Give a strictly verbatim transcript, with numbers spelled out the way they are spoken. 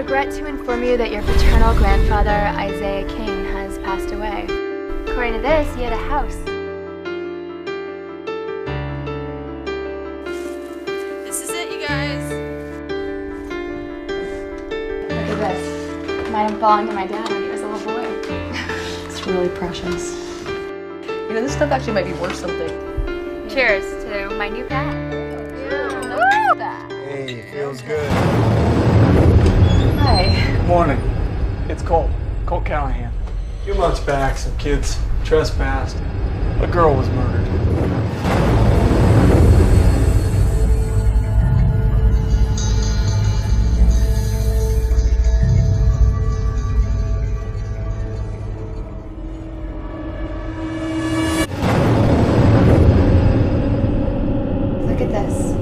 regret to inform you that your paternal grandfather, Isaiah King, has passed away. According to this, he had a house. This is it, you guys. Look at this. Mine belonged to my dad when he was a little boy. It's really precious. You know, this stuff actually might be worth something. Cheers to my new cat. Hey, feels good. Hi. Good morning. It's Colt. Colt Callahan. A few months back, some kids trespassed. A girl was murdered. Look at this.